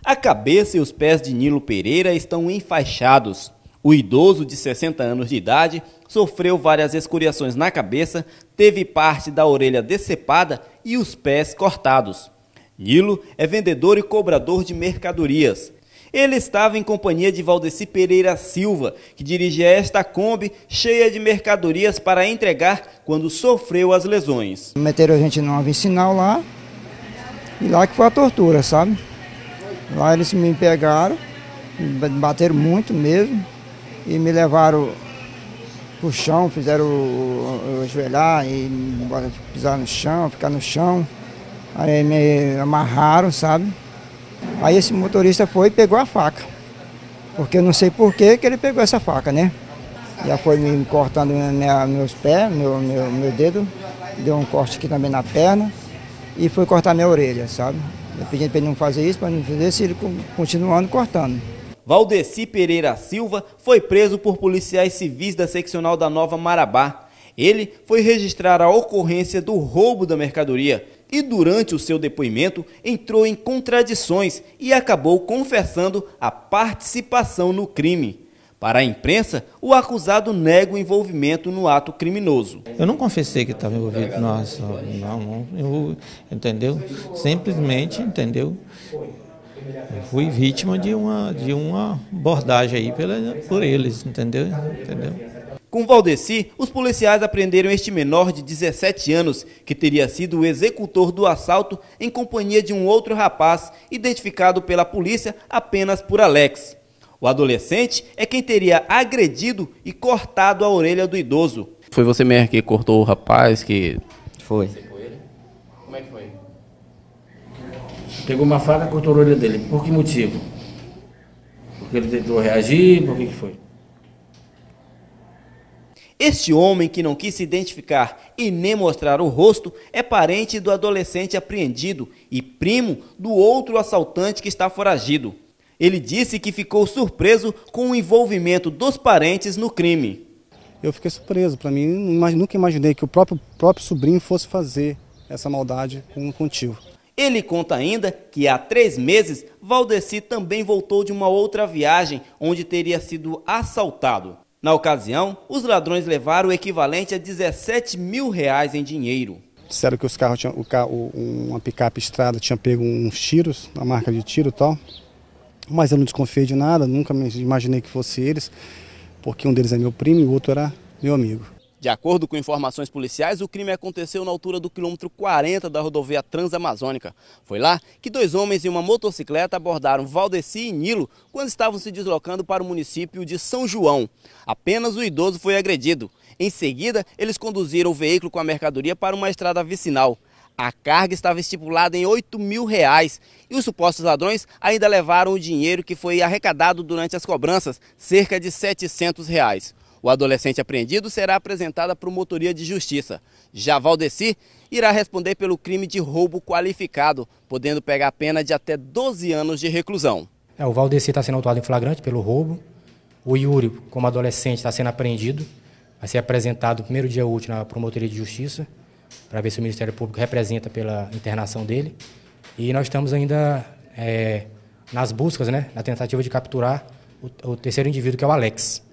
A cabeça e os pés de Nilo Pereira estão enfaixados. O idoso, de 60 anos de idade, sofreu várias escoriações na cabeça, teve parte da orelha decepada e os pés cortados. Nilo é vendedor e cobrador de mercadorias. Ele estava em companhia de Valdeci Pereira Silva, que dirigia esta Kombi cheia de mercadorias para entregar quando sofreu as lesões. Meteram a gente numa vicinal lá, e lá que foi a tortura, sabe? Lá eles me pegaram, me bateram muito mesmo, e me levaram pro chão, fizeram eu ajoelhar e pisar no chão, ficar no chão. Aí me amarraram, sabe? Aí esse motorista foi e pegou a faca, porque eu não sei por que ele pegou essa faca, né? Já foi me cortando meus pés, meu dedo, deu um corte aqui também na perna e foi cortar minha orelha, sabe? Eu pedi para ele não fazer isso, para não fazer se ele continuando cortando. Valdeci Pereira Silva foi preso por policiais civis da seccional da Nova Marabá. Ele foi registrar a ocorrência do roubo da mercadoria e, durante o seu depoimento, entrou em contradições e acabou confessando a participação no crime. Para a imprensa, o acusado nega o envolvimento no ato criminoso. Eu não confessei que estava envolvido, nossa, não, entendeu? Simplesmente, entendeu? Eu fui vítima de uma abordagem aí por eles, entendeu? Com Valdeci, os policiais apreenderam este menor de 17 anos, que teria sido o executor do assalto em companhia de um outro rapaz, identificado pela polícia apenas por Alex. O adolescente é quem teria agredido e cortado a orelha do idoso. Foi você mesmo que cortou o rapaz? Foi. Como é que foi? Pegou uma faca e cortou a orelha dele. Por que motivo? Porque ele tentou reagir? Por que foi? Este homem, que não quis se identificar e nem mostrar o rosto, é parente do adolescente apreendido e primo do outro assaltante que está foragido. Ele disse que ficou surpreso com o envolvimento dos parentes no crime. Eu fiquei surpreso. Para mim, nunca imaginei que o próprio sobrinho fosse fazer essa maldade com o tio. Ele conta ainda que há 3 meses, Valdeci também voltou de uma outra viagem onde teria sido assaltado. Na ocasião, os ladrões levaram o equivalente a R$17 mil em dinheiro. Disseram que os carros uma picape Estrada tinha pego uns tiros, a marca de tiro e tal. Mas eu não desconfiei de nada, nunca me imaginei que fosse eles, porque um deles é meu primo e o outro era meu amigo. De acordo com informações policiais, o crime aconteceu na altura do quilômetro 40 da rodovia Transamazônica. Foi lá que 2 homens em uma motocicleta abordaram Valdeci e Nilo quando estavam se deslocando para o município de São João. Apenas o idoso foi agredido. Em seguida, eles conduziram o veículo com a mercadoria para uma estrada vicinal. A carga estava estipulada em R$8 mil e os supostos ladrões ainda levaram o dinheiro que foi arrecadado durante as cobranças, cerca de R$700. O adolescente apreendido será apresentado à Promotoria de Justiça. Já Valdeci irá responder pelo crime de roubo qualificado, podendo pegar a pena de até 12 anos de reclusão. O Valdeci está sendo autuado em flagrante pelo roubo. O Yuri, como adolescente, está sendo apreendido. Vai ser apresentado no primeiro dia útil na Promotoria de Justiça, para ver se o Ministério Público representa pela internação dele. E nós estamos ainda nas buscas, na tentativa de capturar o terceiro indivíduo, que é o Alex.